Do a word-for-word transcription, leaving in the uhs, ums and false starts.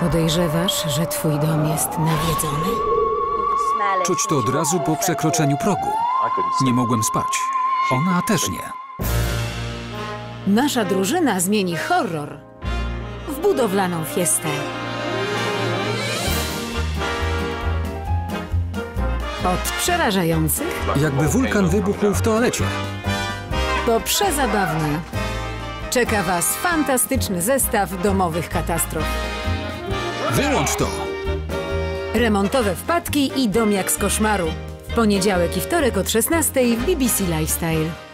Podejrzewasz, że twój dom jest nawiedzony? Czuć to od razu po przekroczeniu progu. Nie mogłem spać. Ona też nie. Nasza drużyna zmieni horror w budowlaną fiestę. Od przerażających Jakby wulkan wybuchł w toalecie. po przezabawne. Czeka was fantastyczny zestaw domowych katastrof. Wyłącz to! Remontowe wpadki i dom jak z koszmaru. W poniedziałek i wtorek od szesnastej w B B C Lifestyle.